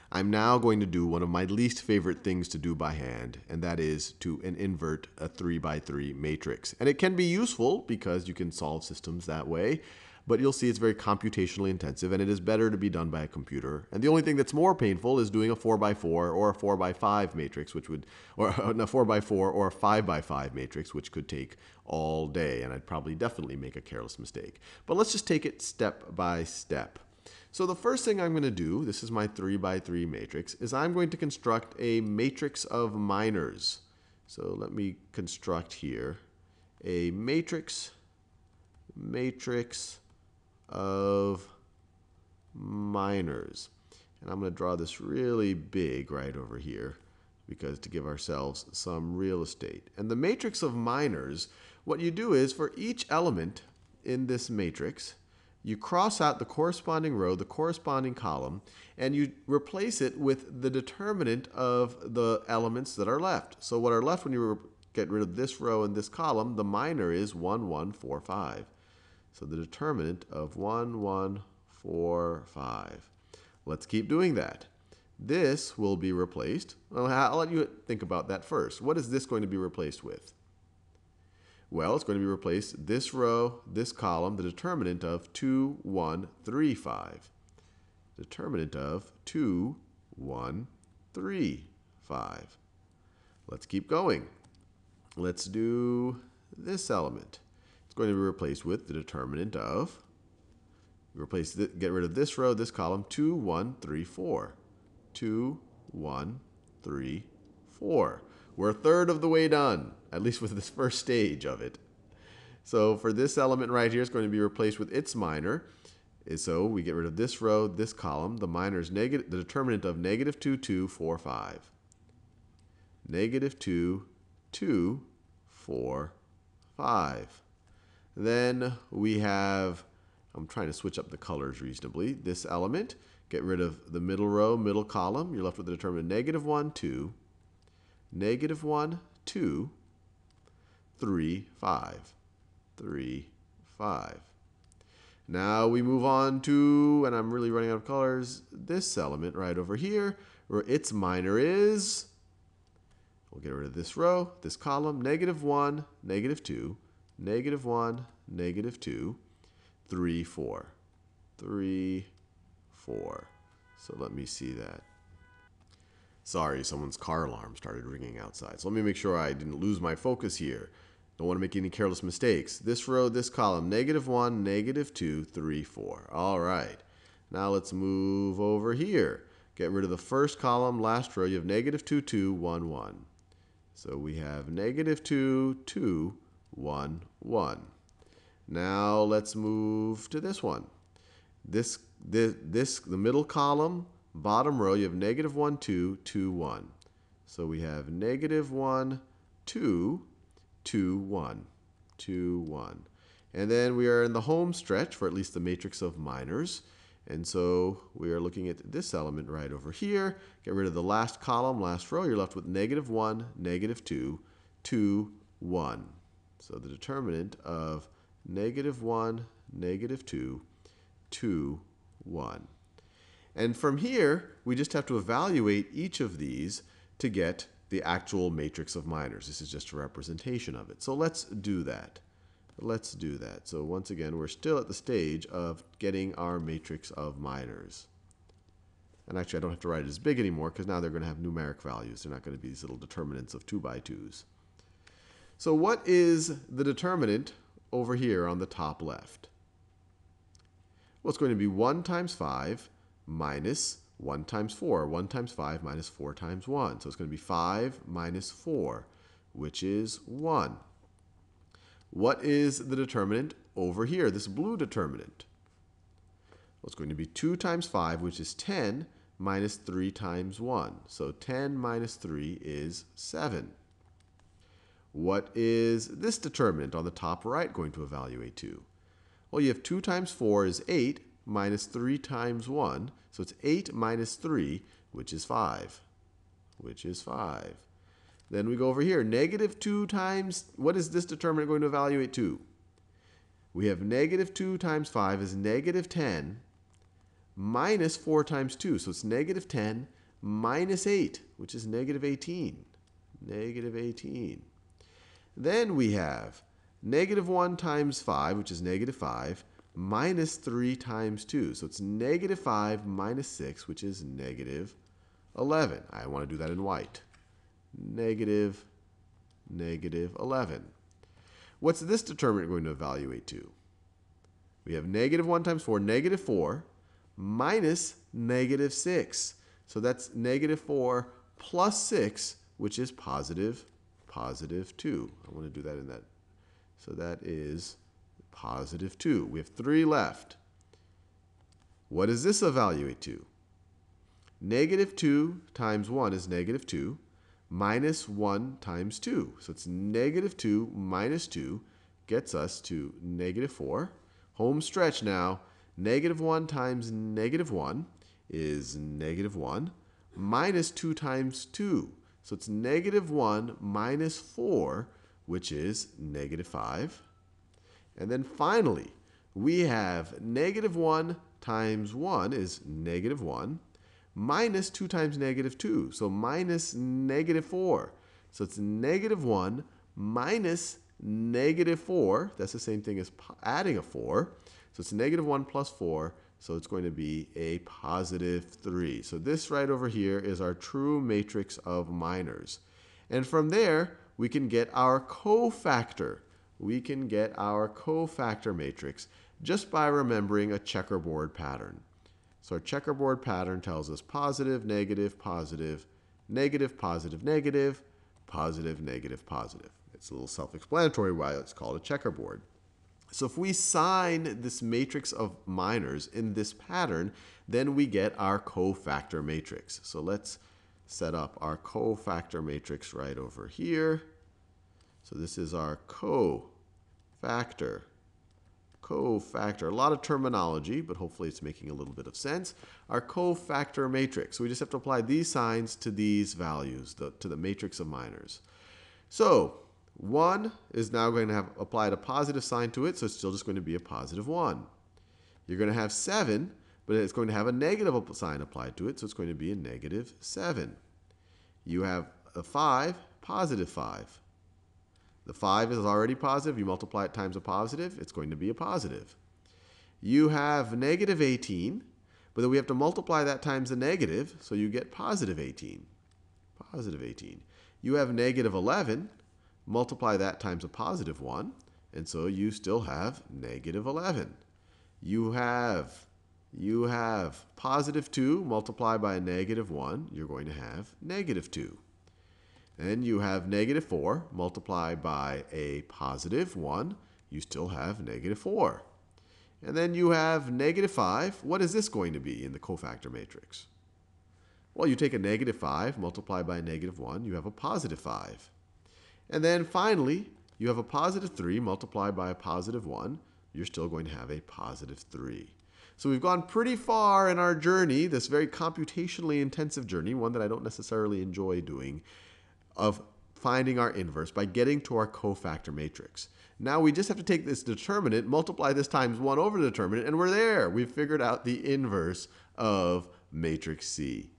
I'm now going to do one of my least favorite things to do by hand, and that is to invert a 3 by 3 matrix. And it can be useful because you can solve systems that way, but you'll see it's very computationally intensive, and it is better to be done by a computer. And the only thing that's more painful is doing a 4 by 4 or a 4 by 5 matrix, which would, or a 4 by 4 or a 5 by 5 matrix, which could take all day, and I'd probably definitely make a careless mistake. But let's just take it step by step. So the first thing I'm going to do, this is my 3 by 3 matrix, is I'm going to construct a matrix of minors. So let me construct here a matrix of minors. And I'm going to draw this really big right over here because to give ourselves some real estate. And the matrix of minors, what you do is for each element in this matrix, you cross out the corresponding row, the corresponding column, and you replace it with the determinant of the elements that are left. So what are left when you get rid of this row and this column, the minor is 1, 1, 4, 5. So the determinant of 1, 1, 4, 5. Let's keep doing that. This will be replaced. Well, I'll let you think about that first. What is this going to be replaced with? Well, it's going to be replaced this row, this column, the determinant of 2, 1, 3, 5. Determinant of 2, 1, 3, 5. Let's keep going. Let's do this element. It's going to be replaced with the determinant of, get rid of this row, this column, 2, 1, 3, 4. 2, 1, 3, 4. We're a third of the way done, at least with this first stage of it. So for this element right here, it's going to be replaced with its minor. So we get rid of this row, this column. The minor is negative, the determinant of negative 2, 2, 4, 5. Negative 2, 2, 4, 5. Then we have, I'm trying to switch up the colors reasonably, this element. Get rid of the middle row, middle column. You're left with the determinant negative 1, 2. Negative 1, 2, 3, 5. 3, 5. Now we move on to, and I'm really running out of colors, this element right over here, where its minor is, we'll get rid of this row, this column, negative 1, negative 2, negative 1, negative 2, 3, 4. 3, 4. So let me see that. Sorry, someone's car alarm started ringing outside. So let me make sure I didn't lose my focus here. Don't want to make any careless mistakes. This row, this column, negative 1, negative 2, 3, 4. All right. Now let's move over here. Get rid of the first column, last row. You have negative 2, 2, 1, 1. So we have negative 2, 2, 1, 1. Now let's move to this one. The middle column, bottom row, you have negative 1, 2, 2, 1. So we have negative 1, 2, 2, 1, 2, 1. And then we are in the home stretch for at least the matrix of minors. And so we are looking at this element right over here. Get rid of the last column, last row. You're left with negative 1, negative 2, 2, 1. So the determinant of negative 1, negative 2, 2, 1. And from here, we just have to evaluate each of these to get the actual matrix of minors. This is just a representation of it. So let's do that. Let's do that. So once again, we're still at the stage of getting our matrix of minors. And actually, I don't have to write it as big anymore because now they're going to have numeric values. They're not going to be these little determinants of 2 by 2s. So what is the determinant over here on the top left? Well, it's going to be 1 times 5 minus 1 times 4. 1 times 5 minus 4 times 1. So it's going to be 5 minus 4, which is 1. What is the determinant over here, this blue determinant? Well, it's going to be 2 times 5, which is 10, minus 3 times 1. So 10 minus 3 is 7. What is this determinant on the top right going to evaluate to? Well, you have 2 times 4 is 8, minus 3 times 1. So it's 8 minus 3, which is 5. Which is 5. Then we go over here. Negative 2 times, what is this determinant going to evaluate to? We have negative 2 times 5 is negative 10 minus 4 times 2. So it's negative 10 minus 8, which is negative 18. Negative 18. Then we have negative 1 times 5, which is negative 5, minus 3 times 2. So it's negative 5 minus 6, which is negative 11. I want to do that in white. Negative 11. What's this determinant going to evaluate to? We have negative 1 times 4, negative 4, minus negative 6. So that's negative 4 plus 6, which is positive 2. I want to do that in that. So that is positive 2. We have 3 left. What does this evaluate to? Negative 2 times 1 is negative 2, minus 1 times 2. So it's negative 2 minus 2 gets us to negative 4. Home stretch now. Negative 1 times negative 1 is negative 1, minus 2 times 2. So it's negative 1 minus 4, which is negative 5. And then finally, we have negative 1 times 1 is negative 1, minus 2 times negative 2. So minus negative 4. So it's negative 1 minus negative 4. That's the same thing as adding a 4. So it's negative 1 plus 4. So it's going to be a positive 3. So this right over here is our true matrix of minors. And from there, we can get our cofactor. We can get our cofactor matrix just by remembering a checkerboard pattern. So our checkerboard pattern tells us positive, negative, positive, negative, positive, negative, positive, negative, positive. It's a little self-explanatory why it's called a checkerboard. So if we sign this matrix of minors in this pattern, then we get our cofactor matrix. So let's set up our cofactor matrix right over here. So this is our cofactor. Cofactor. A lot of terminology, but hopefully it's making a little bit of sense. Our cofactor matrix. So we just have to apply these signs to these values, to the matrix of minors. So 1 is now going to have applied a positive sign to it, so it's still just going to be a positive 1. You're going to have 7, but it's going to have a negative sign applied to it, so it's going to be a negative 7. You have a 5, positive 5. The 5 is already positive. You multiply it times a positive, it's going to be a positive. You have negative 18, but then we have to multiply that times a negative, so you get positive 18. Positive 18. You have negative 11. Multiply that times a positive 1, and so you still have negative 11. You have positive 2 multiplied by a negative 1, you're going to have negative 2. Then you have negative 4 multiplied by a positive 1, you still have negative 4. And then you have negative 5. What is this going to be in the cofactor matrix? Well, you take a negative 5 multiplied by a negative 1, you have a positive 5. And then finally, you have a positive 3 multiplied by a positive 1. You're still going to have a positive 3. So we've gone pretty far in our journey, this very computationally intensive journey, one that I don't necessarily enjoy doing, of finding our inverse by getting to our cofactor matrix. Now we just have to take this determinant, multiply this times 1 over the determinant, and we're there. We've figured out the inverse of matrix C.